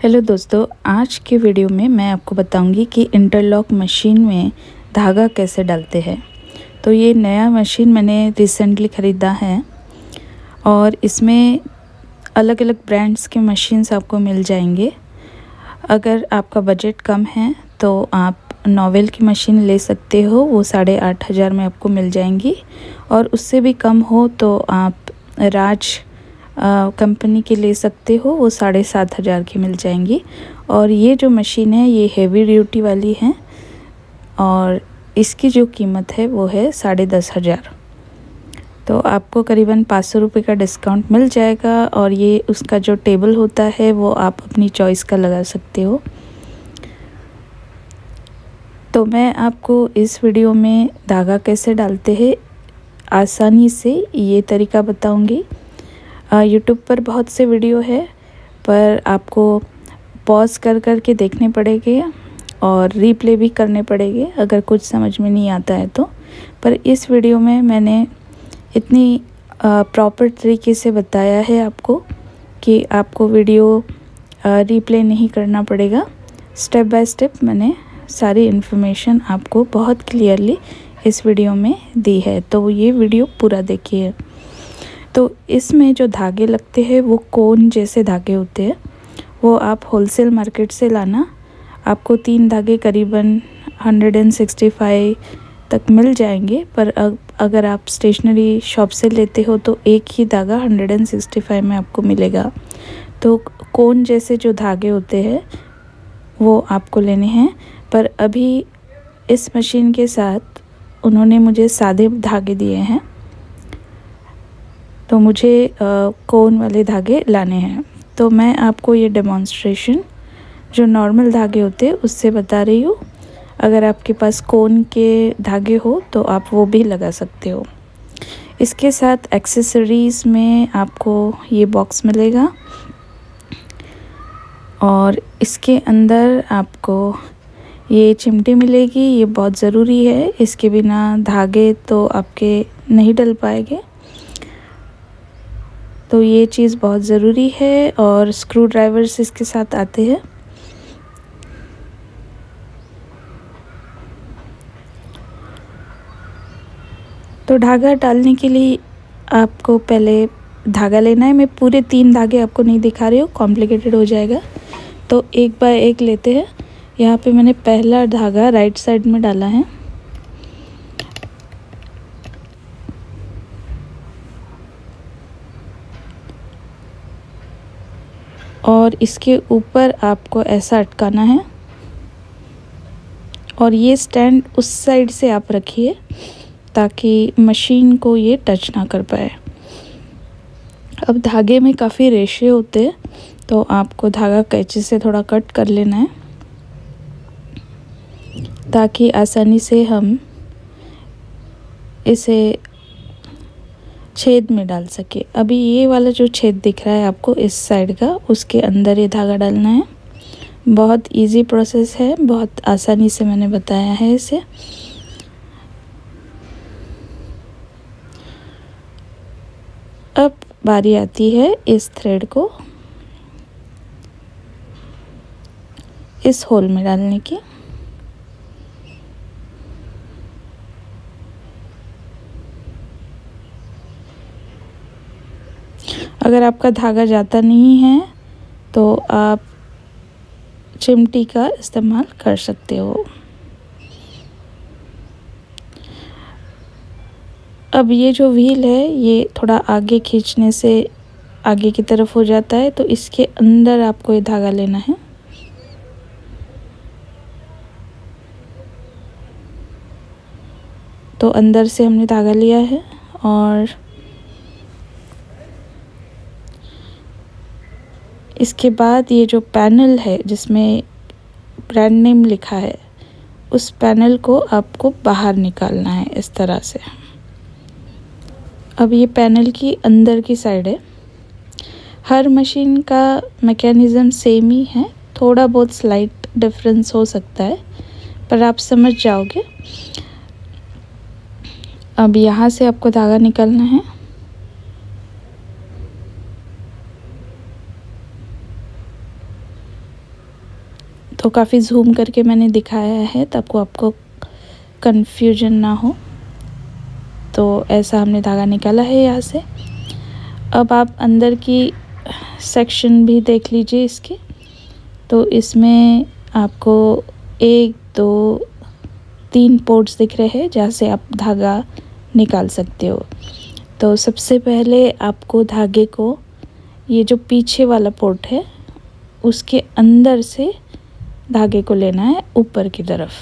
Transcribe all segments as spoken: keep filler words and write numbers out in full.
Hello दोस्तों, आज के वीडियो में मैं आपको बताऊंगी कि इंटरलॉक मशीन में धागा कैसे डालते हैं। तो ये नया मशीन मैंने रिसेंटली ख़रीदा है और इसमें अलग अलग ब्रांड्स के मशीन्स आपको मिल जाएंगे। अगर आपका बजट कम है तो आप नॉवेल की मशीन ले सकते हो, वो साढ़े आठ हज़ार में आपको मिल जाएंगी। और उससे भी कम हो तो आप राज कंपनी की ले सकते हो, वो साढ़े सात हज़ार की मिल जाएंगी। और ये जो मशीन है ये हेवी ड्यूटी वाली है और इसकी जो कीमत है वो है साढ़े दस हज़ार। तो आपको करीबन पाँच सौ रुपये का डिस्काउंट मिल जाएगा। और ये उसका जो टेबल होता है वो आप अपनी चॉइस का लगा सकते हो। तो मैं आपको इस वीडियो में धागा कैसे डालते हैं आसानी से ये तरीका बताऊंगी। यूट्यूब पर बहुत से वीडियो है पर आपको पॉज कर कर के देखने पड़ेंगे और रीप्ले भी करने पड़ेंगे अगर कुछ समझ में नहीं आता है तो। पर इस वीडियो में मैंने इतनी प्रॉपर तरीके से बताया है आपको कि आपको वीडियो रीप्ले नहीं करना पड़ेगा। स्टेप बाय स्टेप मैंने सारी इन्फॉर्मेशन आपको बहुत क्लियरली इस वीडियो में दी है, तो ये वीडियो पूरा देखिए। तो इसमें जो धागे लगते हैं वो कोन जैसे धागे होते हैं, वो आप होलसेल मार्केट से लाना। आपको तीन धागे करीबन एक सौ पैंसठ तक मिल जाएंगे। पर अगर आप स्टेशनरी शॉप से लेते हो तो एक ही धागा एक सौ पैंसठ में आपको मिलेगा। तो कोन जैसे जो धागे होते हैं वो आपको लेने हैं। पर अभी इस मशीन के साथ उन्होंने मुझे सादे धागे दिए हैं, तो मुझे आ, कोन वाले धागे लाने हैं। तो मैं आपको ये डेमोन्स्ट्रेशन जो नॉर्मल धागे होते हैं उससे बता रही हूँ। अगर आपके पास कोन के धागे हो तो आप वो भी लगा सकते हो। इसके साथ एक्सेसरीज़ में आपको ये बॉक्स मिलेगा और इसके अंदर आपको ये चिमटी मिलेगी। ये बहुत ज़रूरी है, इसके बिना धागे तो आपके नहीं डल पाएंगे, तो ये चीज़ बहुत ज़रूरी है। और स्क्रू ड्राइवर्स इसके साथ आते हैं। तो धागा डालने के लिए आपको पहले धागा लेना है। मैं पूरे तीन धागे आपको नहीं दिखा रही हूँ, कॉम्प्लिकेटेड हो जाएगा, तो एक बाय एक लेते हैं। यहाँ पे मैंने पहला धागा राइट साइड में डाला है और इसके ऊपर आपको ऐसा अटकाना है और ये स्टैंड उस साइड से आप रखिए ताकि मशीन को ये टच ना कर पाए। अब धागे में काफ़ी रेशे होते हैं, तो आपको धागा कैंची से थोड़ा कट कर लेना है ताकि आसानी से हम इसे छेद में डाल सके। अभी ये वाला जो छेद दिख रहा है आपको इस साइड का, उसके अंदर ये धागा डालना है। बहुत इजी प्रोसेस है, बहुत आसानी से मैंने बताया है इसे। अब बारी आती है इस थ्रेड को इस होल में डालने की। अगर आपका धागा जाता नहीं है तो आप चिमटी का इस्तेमाल कर सकते हो। अब ये जो व्हील है ये थोड़ा आगे खींचने से आगे की तरफ हो जाता है, तो इसके अंदर आपको ये धागा लेना है। तो अंदर से हमने धागा लिया है और इसके बाद ये जो पैनल है जिसमें ब्रांड नेम लिखा है, उस पैनल को आपको बाहर निकालना है इस तरह से। अब ये पैनल की अंदर की साइड है। हर मशीन का मैकेनिज़्म सेम ही है, थोड़ा बहुत स्लाइट डिफरेंस हो सकता है पर आप समझ जाओगे। अब यहाँ से आपको धागा निकालना है तो काफ़ी जूम करके मैंने दिखाया है ताकि आपको कन्फ्यूजन ना हो। तो ऐसा हमने धागा निकाला है यहाँ से। अब आप अंदर की सेक्शन भी देख लीजिए इसके। तो इसमें आपको एक दो तीन पोर्ट्स दिख रहे हैं जहाँ से आप धागा निकाल सकते हो। तो सबसे पहले आपको धागे को, ये जो पीछे वाला पोर्ट है उसके अंदर से धागे को लेना है ऊपर की तरफ,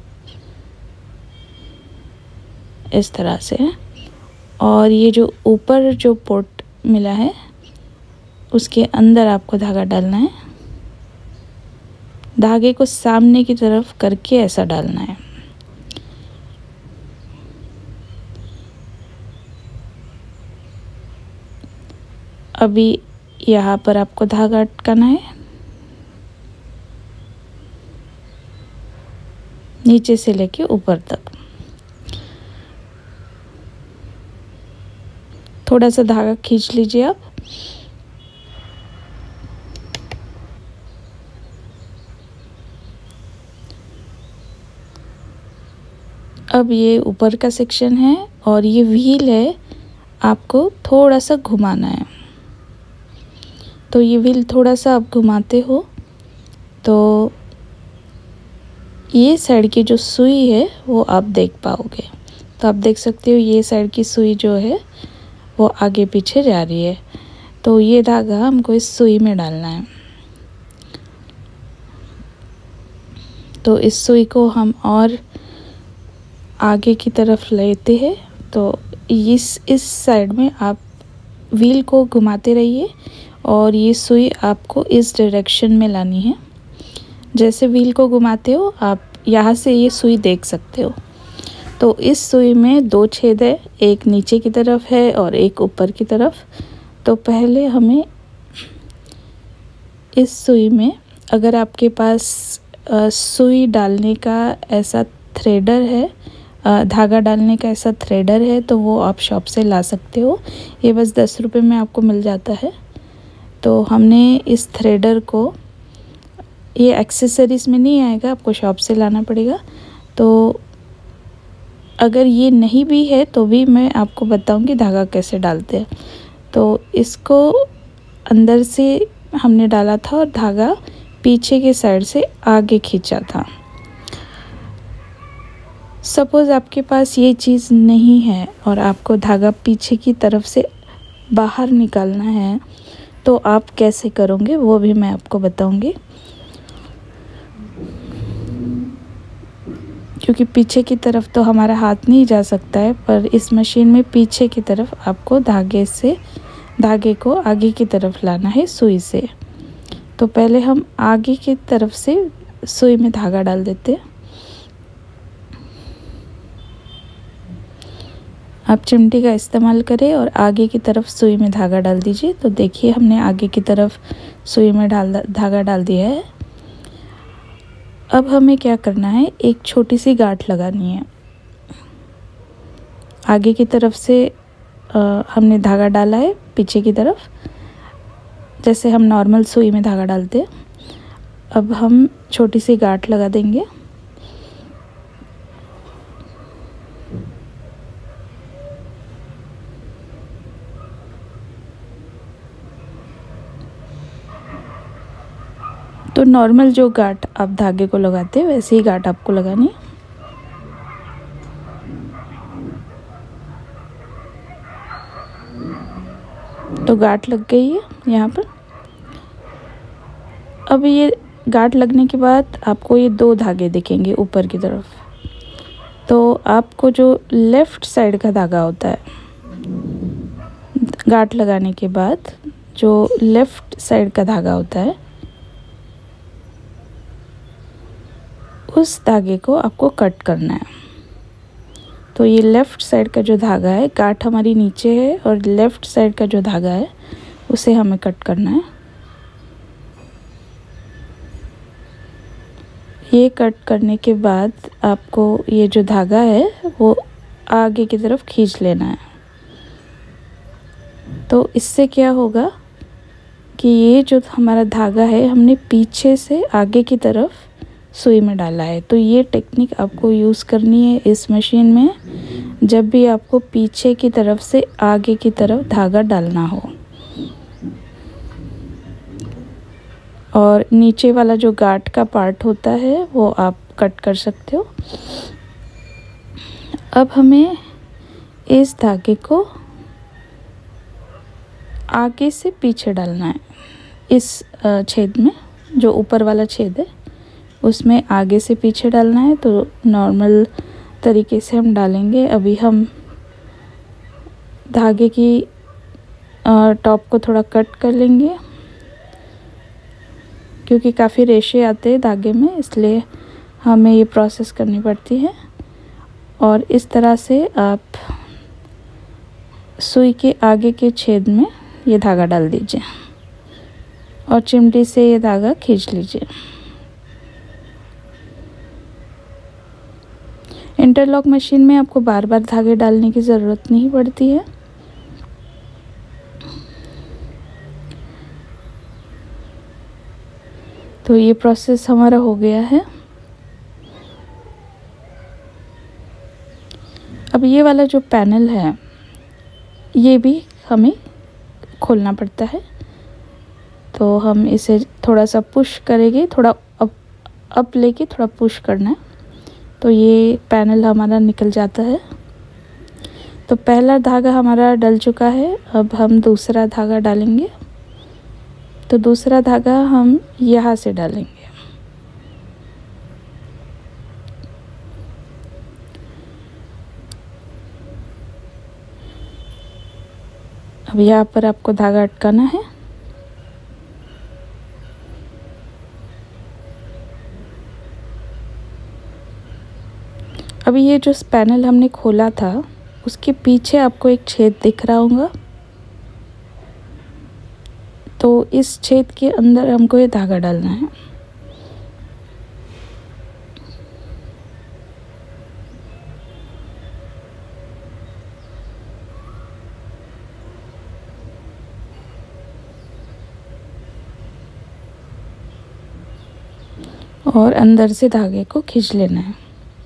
इस तरह से। और ये जो ऊपर जो पोर्ट मिला है उसके अंदर आपको धागा डालना है। धागे को सामने की तरफ करके ऐसा डालना है। अभी यहाँ पर आपको धागा अटकाना है, नीचे से लेके ऊपर तक। थोड़ा सा धागा खींच लीजिए आप। अब ये ऊपर का सेक्शन है और ये व्हील है, आपको थोड़ा सा घुमाना है। तो ये व्हील थोड़ा सा आप घुमाते हो तो ये साइड की जो सुई है वो आप देख पाओगे। तो आप देख सकते हो ये साइड की सुई जो है वो आगे पीछे जा रही है। तो ये धागा हमको इस सुई में डालना है। तो इस सुई को हम और आगे की तरफ लेते हैं। तो इस इस साइड में आप व्हील को घुमाते रहिए और ये सुई आपको इस डायरेक्शन में लानी है। जैसे व्हील को घुमाते हो आप यहाँ से ये सुई देख सकते हो। तो इस सुई में दो छेद है, एक नीचे की तरफ है और एक ऊपर की तरफ। तो पहले हमें इस सुई में, अगर आपके पास सुई डालने का ऐसा थ्रेडर है, धागा डालने का ऐसा थ्रेडर है, तो वो आप शॉप से ला सकते हो। ये बस दस रुपये में आपको मिल जाता है। तो हमने इस थ्रेडर को, ये एक्सेसरीज में नहीं आएगा, आपको शॉप से लाना पड़ेगा। तो अगर ये नहीं भी है तो भी मैं आपको बताऊंगी धागा कैसे डालते हैं। तो इसको अंदर से हमने डाला था और धागा पीछे के साइड से आगे खींचा था। सपोज़ आपके पास ये चीज़ नहीं है और आपको धागा पीछे की तरफ से बाहर निकालना है तो आप कैसे करोगे वो भी मैं आपको बताऊंगी। क्योंकि पीछे की तरफ तो हमारा हाथ नहीं जा सकता है, पर इस मशीन में पीछे की तरफ आपको धागे से धागे को आगे की तरफ लाना है सुई से। तो पहले हम आगे की तरफ से सुई में धागा डाल देते हैं। आप चिमटी का इस्तेमाल करें और आगे की तरफ सुई में धागा डाल दीजिए। तो देखिए हमने आगे की तरफ सुई में डाल धागा डाल दिया है। अब हमें क्या करना है, एक छोटी सी गांठ लगानी है। आगे की तरफ से आ, हमने धागा डाला है पीछे की तरफ, जैसे हम नॉर्मल सुई में धागा डालते हैं। अब हम छोटी सी गांठ लगा देंगे। तो नॉर्मल जो गांठ आप धागे को लगाते हैं वैसे ही गांठ आपको लगानी है। तो गांठ लग गई है यहाँ पर। अब ये गांठ लगने के बाद आपको ये दो धागे दिखेंगे ऊपर की तरफ। तो आपको जो लेफ़्ट साइड का धागा होता है, गांठ लगाने के बाद जो लेफ़्ट साइड का धागा होता है, उस धागे को आपको कट करना है। तो ये लेफ़्ट साइड का जो धागा है, गांठ हमारी नीचे है और लेफ़्ट साइड का जो धागा है उसे हमें कट करना है। ये कट करने के बाद आपको ये जो धागा है वो आगे की तरफ खींच लेना है। तो इससे क्या होगा कि ये जो हमारा धागा है हमने पीछे से आगे की तरफ सुई में डाला है। तो ये टेक्निक आपको यूज़ करनी है इस मशीन में जब भी आपको पीछे की तरफ से आगे की तरफ धागा डालना हो। और नीचे वाला जो गांठ का पार्ट होता है वो आप कट कर सकते हो। अब हमें इस धागे को आगे से पीछे डालना है। इस छेद में, जो ऊपर वाला छेद है उसमें आगे से पीछे डालना है। तो नॉर्मल तरीके से हम डालेंगे। अभी हम धागे की टॉप को थोड़ा कट कर लेंगे क्योंकि काफ़ी रेशे आते हैं धागे में, इसलिए हमें ये प्रोसेस करनी पड़ती है। और इस तरह से आप सुई के आगे के छेद में ये धागा डाल दीजिए और चिमटी से ये धागा खींच लीजिए। इंटरलॉक मशीन में आपको बार बार धागे डालने की ज़रूरत नहीं पड़ती है। तो ये प्रोसेस हमारा हो गया है। अब ये वाला जो पैनल है ये भी हमें खोलना पड़ता है। तो हम इसे थोड़ा सा पुश करेंगे, थोड़ा अप अप लेके थोड़ा पुश करना है तो ये पैनल हमारा निकल जाता है। तो पहला धागा हमारा डल चुका है। अब हम दूसरा धागा डालेंगे। तो दूसरा धागा हम यहाँ से डालेंगे। अब यहाँ पर आपको धागा अटकाना है। अभी ये जो पैनल हमने खोला था उसके पीछे आपको एक छेद दिख रहा होगा। तो इस छेद के अंदर हमको ये धागा डालना है। और अंदर से धागे को खींच लेना है।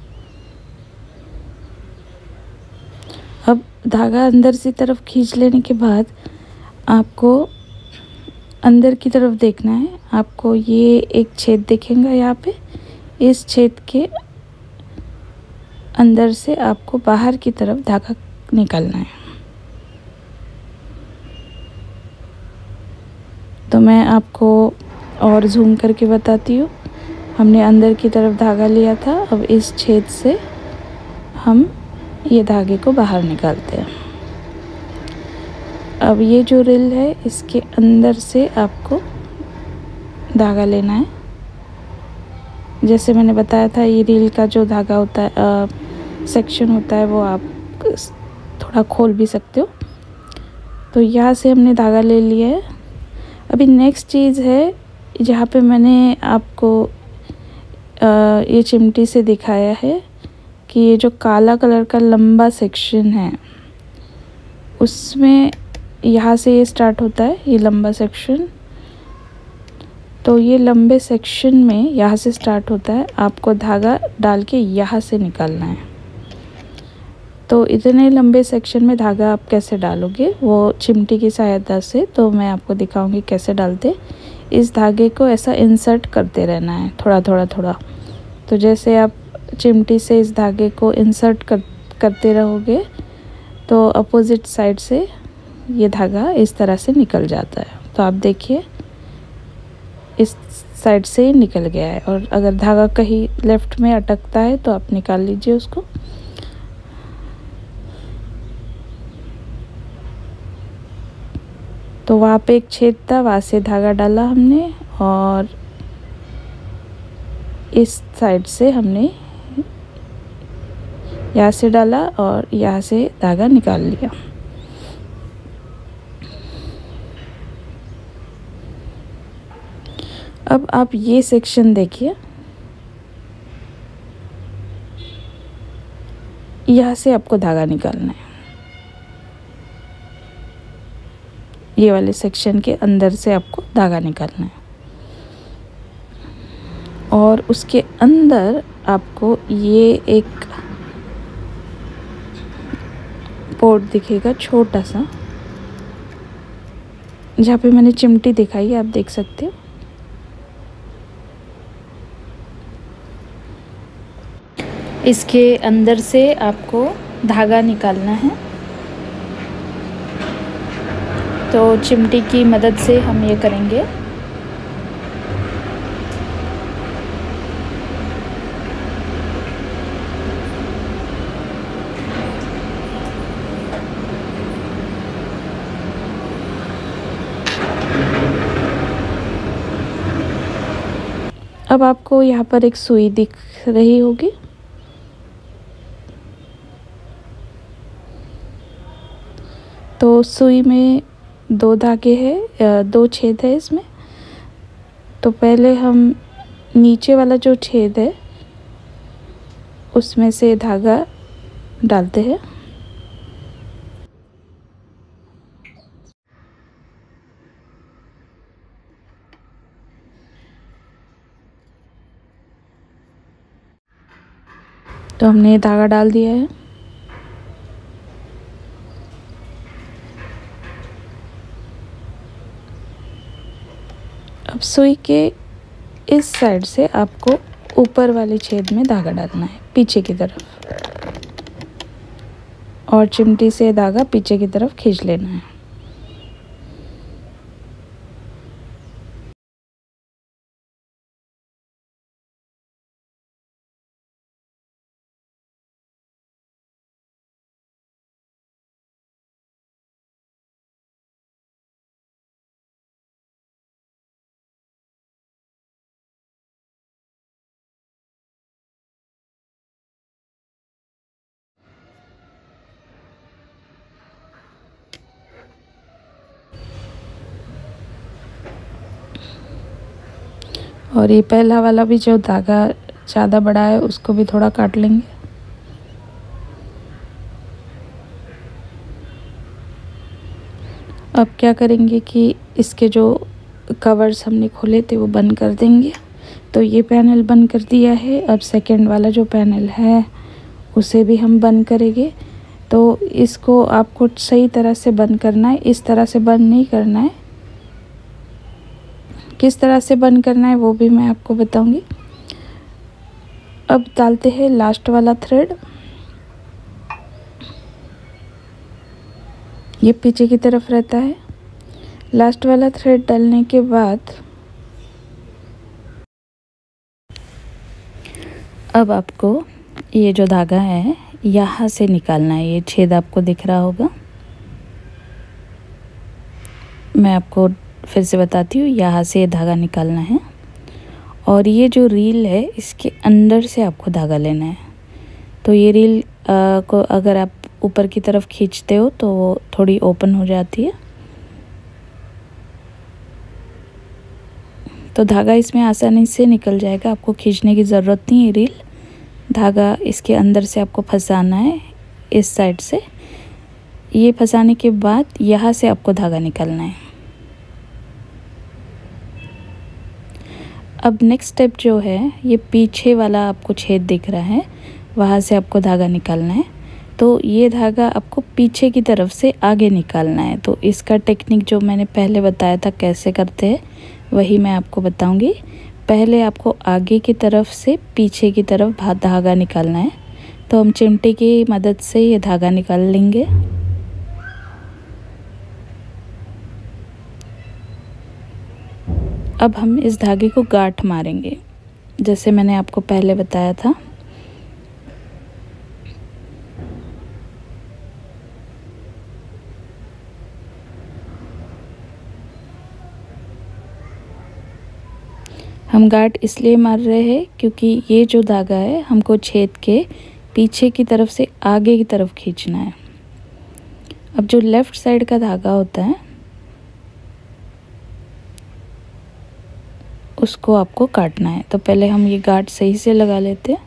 अब धागा अंदर से तरफ खींच लेने के बाद आपको अंदर की तरफ देखना है। आपको ये एक छेद दिखेगा यहाँ पे। इस छेद के अंदर से आपको बाहर की तरफ धागा निकालना है। तो मैं आपको और जूम करके बताती हूँ। हमने अंदर की तरफ धागा लिया था। अब इस छेद से हम ये धागे को बाहर निकालते हैं। अब ये जो रील है इसके अंदर से आपको धागा लेना है। जैसे मैंने बताया था ये रील का जो धागा होता है आ, सेक्शन होता है वो आप थोड़ा खोल भी सकते हो। तो यहाँ से हमने धागा ले लिया है। अभी नेक्स्ट चीज़ है जहाँ पे मैंने आपको आ, ये चिमटी से दिखाया है कि ये जो काला कलर का लंबा सेक्शन है उसमें यहाँ से ये स्टार्ट होता है, ये लंबा सेक्शन। तो ये लंबे सेक्शन में यहाँ से स्टार्ट होता है। आपको धागा डाल के यहाँ से निकालना है। तो इतने लंबे सेक्शन में धागा आप कैसे डालोगे वो चिमटी की सहायता से तो मैं आपको दिखाऊंगी कैसे डालते। इस धागे को ऐसा इंसर्ट करते रहना है थोड़ा थोड़ा थोड़ा। तो जैसे आप चिमटी से इस धागे को इंसर्ट कर करते रहोगे तो अपोजिट साइड से ये धागा इस तरह से निकल जाता है। तो आप देखिए इस साइड से निकल गया है। और अगर धागा कहीं लेफ़्ट में अटकता है तो आप निकाल लीजिए उसको। तो वहाँ पे एक छेद था, वहाँ से धागा डाला हमने और इस साइड से हमने यहाँ से डाला और यहाँ से धागा निकाल लिया। अब आप ये सेक्शन देखिए, यहाँ से आपको धागा निकालना है। ये वाले सेक्शन के अंदर से आपको धागा निकालना है और उसके अंदर आपको ये एक पोर्ट दिखेगा छोटा सा, जहाँ पे मैंने चिमटी दिखाई है, आप देख सकते हो। इसके अंदर से आपको धागा निकालना है, तो चिमटी की मदद से हम ये करेंगे। अब आपको यहाँ पर एक सुई दिख रही होगी, तो सुई में दो धागे हैं, दो छेद है इसमें। तो पहले हम नीचे वाला जो छेद है उसमें से धागा डालते हैं। तो हमने धागा डाल दिया है। अब सुई के इस साइड से आपको ऊपर वाले छेद में धागा डालना है, पीछे की तरफ, और चिमटी से धागा पीछे की तरफ खींच लेना है। और ये पहला वाला भी जो धागा ज़्यादा बड़ा है उसको भी थोड़ा काट लेंगे। अब क्या करेंगे कि इसके जो कवर्स हमने खोले थे वो बंद कर देंगे। तो ये पैनल बंद कर दिया है। अब सेकंड वाला जो पैनल है उसे भी हम बंद करेंगे। तो इसको आपको सही तरह से बंद करना है, इस तरह से बंद नहीं करना है। किस तरह से बंद करना है वो भी मैं आपको बताऊंगी। अब डालते हैं लास्ट वाला थ्रेड, ये पीछे की तरफ रहता है। लास्ट वाला थ्रेड डालने के बाद अब आपको ये जो धागा है यहाँ से निकालना है। ये छेद आपको दिख रहा होगा, मैं आपको फिर से बताती हूँ। यहाँ से धागा निकालना है और ये जो रील है इसके अंदर से आपको धागा लेना है। तो ये रील आ, को अगर आप ऊपर की तरफ खींचते हो तो वो थोड़ी ओपन हो जाती है, तो धागा इसमें आसानी से निकल जाएगा। आपको खींचने की ज़रूरत नहीं है। रील धागा इसके अंदर से आपको फंसाना है इस साइड से। ये फंसाने के बाद यहाँ से आपको धागा निकालना है। अब नेक्स्ट स्टेप जो है, ये पीछे वाला आपको छेद दिख रहा है, वहाँ से आपको धागा निकालना है। तो ये धागा आपको पीछे की तरफ से आगे निकालना है। तो इसका टेक्निक जो मैंने पहले बताया था कैसे करते हैं वही मैं आपको बताऊंगी। पहले आपको आगे की तरफ से पीछे की तरफ धागा निकालना है। तो हम चिमटे की मदद से ये धागा निकाल लेंगे। अब हम इस धागे को गांठ मारेंगे, जैसे मैंने आपको पहले बताया था। हम गांठ इसलिए मार रहे हैं क्योंकि ये जो धागा है हमको छेद के पीछे की तरफ से आगे की तरफ खींचना है। अब जो लेफ़्ट साइड का धागा होता है उसको आपको काटना है। तो पहले हम ये गांठ सही से लगा लेते हैं।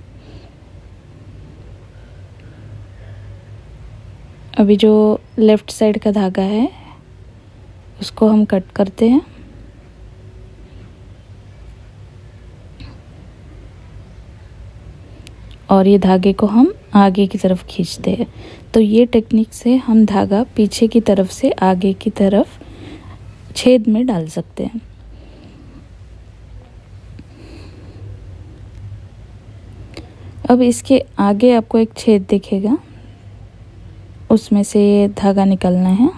अभी जो लेफ़्ट साइड का धागा है उसको हम कट करते हैं। और ये धागे को हम आगे की तरफ खींचते हैं। तो ये टेक्निक से हम धागा पीछे की तरफ से आगे की तरफ छेद में डाल सकते हैं। अब इसके आगे आपको एक छेद दिखेगा, उसमें से ये धागा निकालना है।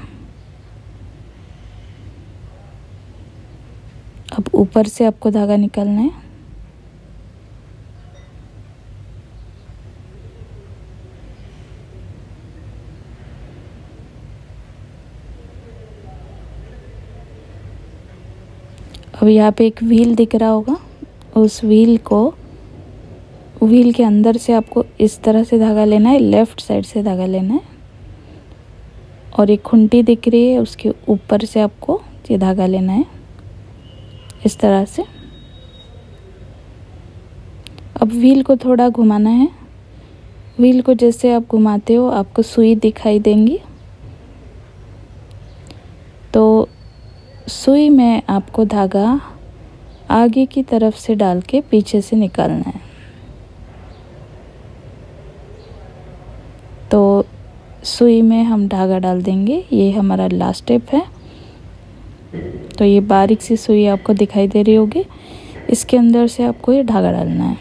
अब ऊपर से आपको धागा निकालना है। अब यहाँ पे एक व्हील दिख रहा होगा, उस व्हील को व्हील के अंदर से आपको इस तरह से धागा लेना है, लेफ़्ट साइड से धागा लेना है। और एक खुंटी दिख रही है, उसके ऊपर से आपको ये धागा लेना है इस तरह से। अब व्हील को थोड़ा घुमाना है। व्हील को जैसे आप घुमाते हो आपको सुई दिखाई देंगी, तो सुई में आपको धागा आगे की तरफ से डाल के पीछे से निकालना है। तो सुई में हम धागा डाल देंगे, ये हमारा लास्ट स्टेप है। तो ये बारीक सी सुई आपको दिखाई दे रही होगी, इसके अंदर से आपको ये धागा डालना है।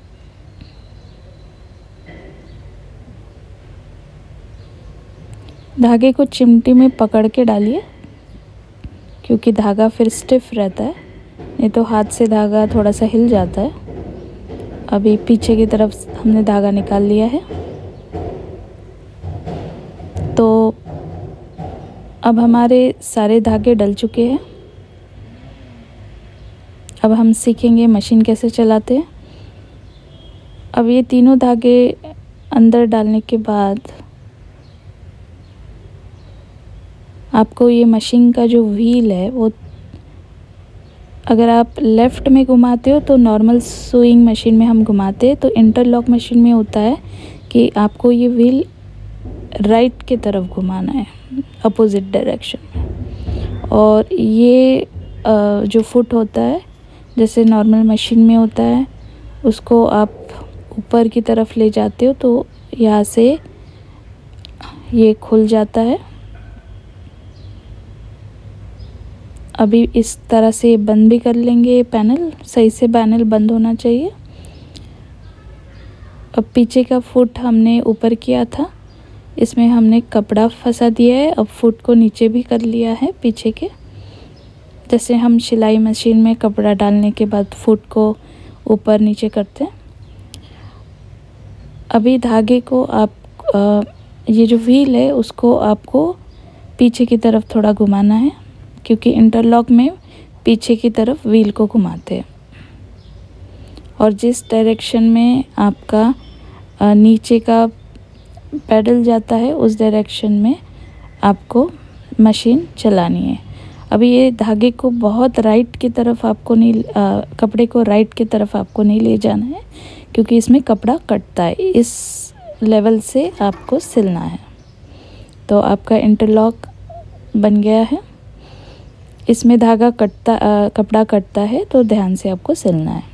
धागे को चिमटी में पकड़ के डालिए, क्योंकि धागा फिर स्टिफ रहता है, नहीं तो हाथ से धागा थोड़ा सा हिल जाता है। अभी पीछे की तरफ हमने धागा निकाल लिया है। तो अब हमारे सारे धागे डल चुके हैं। अब हम सीखेंगे मशीन कैसे चलाते हैं। अब ये तीनों धागे अंदर डालने के बाद आपको ये मशीन का जो व्हील है वो, अगर आप लेफ़्ट में घुमाते हो तो नॉर्मल सुइंग मशीन में हम घुमाते हैं, तो इंटरलॉक मशीन में होता है कि आपको ये व्हील राइट की तरफ घुमाना है, अपोजिट डायरेक्शन में। और ये जो फुट होता है जैसे नॉर्मल मशीन में होता है, उसको आप ऊपर की तरफ ले जाते हो तो यहाँ से ये खुल जाता है। अभी इस तरह से बंद भी कर लेंगे, ये पैनल सही से पैनल बंद होना चाहिए। अब पीछे का फुट हमने ऊपर किया था, इसमें हमने कपड़ा फंसा दिया है। अब फुट को नीचे भी कर लिया है पीछे के, जैसे हम सिलाई मशीन में कपड़ा डालने के बाद फुट को ऊपर नीचे करते हैं। अभी धागे को आप आ, ये जो व्हील है उसको आपको पीछे की तरफ थोड़ा घुमाना है, क्योंकि इंटरलॉक में पीछे की तरफ व्हील को घुमाते हैं। और जिस डायरेक्शन में आपका आ, नीचे का पैडल जाता है उस डायरेक्शन में आपको मशीन चलानी है। अभी ये धागे को बहुत राइट की तरफ आपको नहीं, आ, कपड़े को राइट की तरफ आपको नहीं ले जाना है, क्योंकि इसमें कपड़ा कटता है। इस लेवल से आपको सिलना है। तो आपका इंटरलॉक बन गया है। इसमें धागा कटता आ, कपड़ा कटता है, तो ध्यान से आपको सिलना है।